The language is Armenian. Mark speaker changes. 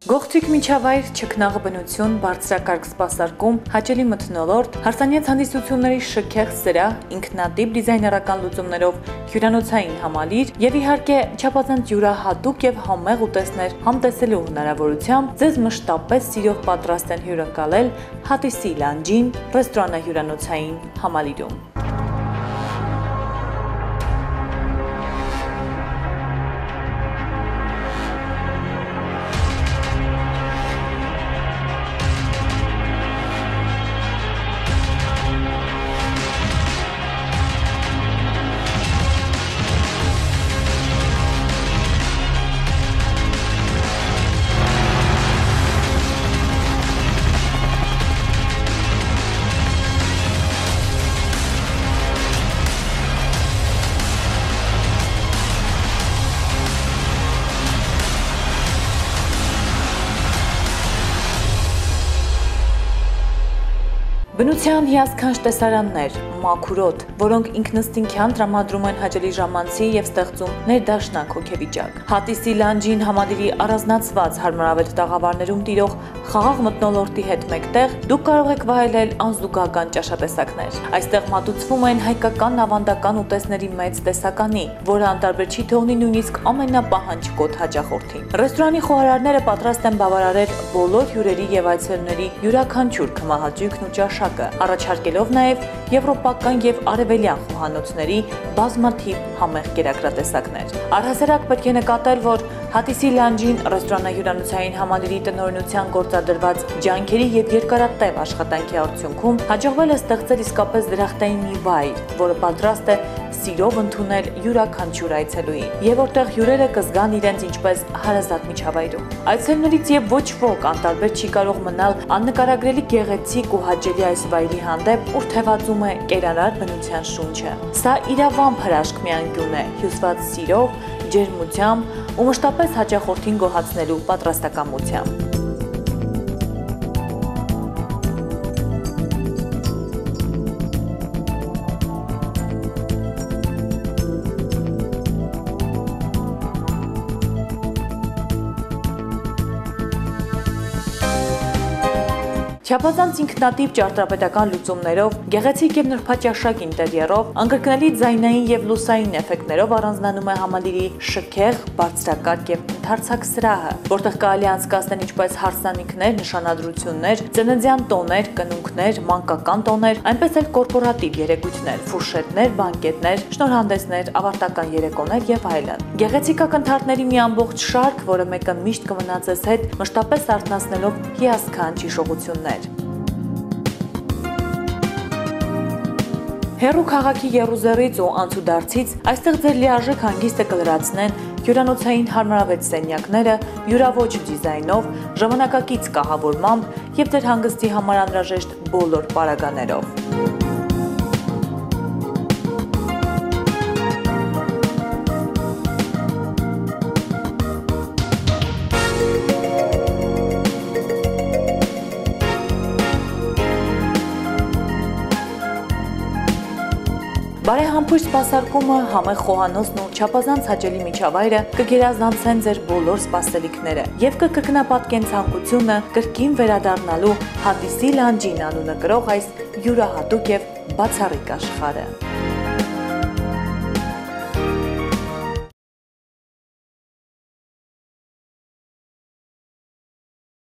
Speaker 1: Գողտրիկ միջավայր, չքնաղ բնություն, բարձրակարգ սպասարկում, հաճելի մթնոլորտ, հարսանյաց հանդիսությունների շքեղ սրահ, ինքնատիպ դիզայներական լուծումներով հյուրանոցային համալիր եւ իհարկե չափազանց յուրահատուկ եւ համեղ ուտեստներ համտեսելու հնարավորությամբ ձեզ մշտապես սիրով պատրաստ են հյուրընկալել Հատիսի լանջին ռեստորանահյուրանոցային համալիրում։ Բնության հիասքանչ տեսարաններ, մաքուրոտ, որոնք ինքնըստինքյան տրամադրում են հաճելի ժամանցի եւ ստեղծում ներդաշնակ հոգեվիճակ։ Հատիսի լանջին համալիրի առանձնացված հարմարավետ տաղավարներում տիրող խաղաղ մթնոլորտի հետ մեկտեղ դուք կարող եք վայելել անզուգական ճաշատեսակներ։ Այստեղ մատուցվում են հայկական ավանդական ուտեստների մեծ տեսականի, որը անտարբեր չի թողնի նույնիսկ ամենապահանջկոտ հաճախորդին։ Ռեստորանի խոհարարները պատրաստ են բավարարել բոլոր հյուրերի եւ այցելուների յուրաքանչյուր քմահաճույքն ու ճաշակը, առաջարկելով նաև եվրոպական եւ արևելյան խոհանոցների բազմաթիվ համեղ կերակրատեսակներ։ Առհասարակ պետք է նկատել, որ Հատիսի լանջին ռեստորանահյուրանոցային համալիրի տնօրինության գործադրված ջանքերի եւ երկարատև աշխատանքի արդյունքում հաջողվել է ստեղծել իսկապես դրախտային մի վայր, որը պատրաստ է սիրով ընդունել յուրաքանչյուր այցելուի եւ որտեղ հյուրերը կզգան իրենց ինչպես հարազատ միջավայրում։ Այցելուներից եւ ոչ ոք անտարբեր չի կարող մնալ աննկարագրելի գեղեցիկ ու հաճելի այս վայրի հանդեպ, ուր թևածում է կերարար բնության շունչը։ Սա իրավամբ հրաշք մի անկյուն է, հյուսված սիրով, ջերմությամբ ու մշտապես հաճախորդին գոհացնելու պատրաստակամությամբ։ Չափազանց ինքնատիպ ճարտարապետական լուծումներով, գեղեցիկ եւ նրբաճաշակ ինտերիերով, անկրկնելի ձայնային եւ լուսային էֆեկտներով առանձնանում է համալիրի շքեղ, բարձրակարգ եւ ընդարձակ սրահը, որտեղ կարելի անցկացնել ինչպես հարսանիքներ, նշանադրություններ, ծննդյան տոներ, կնունքներ, մանկական տոներ, այնպես էլ կորպորատիվ երեկույթներ, ֆուրշետներ, բանկետներ, շնորհանդեսներ, ավարտական երեկոներ եւ այլն։ Գեղեցիկ ակնթարթների մի ամբողջ շարք, որը մեկը միշտ կմնա ձեզ հետ, մշտապես արթնացնելով հիասքանչ հիշողություններ։ Հեռու քաղաքի եռուզեռից ու անցուդարձից այստեղ ձեր լիարժեք հանգիստը կլրացնեն հյուրանոցային հարմարավետ սենյակները, յուրաոճ դիզայնով, ժամանակակից կահավորմամբ եւ ձեր հանգստի համար անհրաժեշտ բոլոր պարագաներով։ Բարեհամբույր սպասարկումը, համեղ խոհանոցն ու չափազանց հաճելի միջավայրը կգերազանցեն ձեր բոլոր սպասելիքները եւ կկրկնապատկեն ցանկությունը կրկին վերադառնալու Հատիսի լանջին անունը կրող այս յուրահատուկ եւ բացառիկ աշխարհը։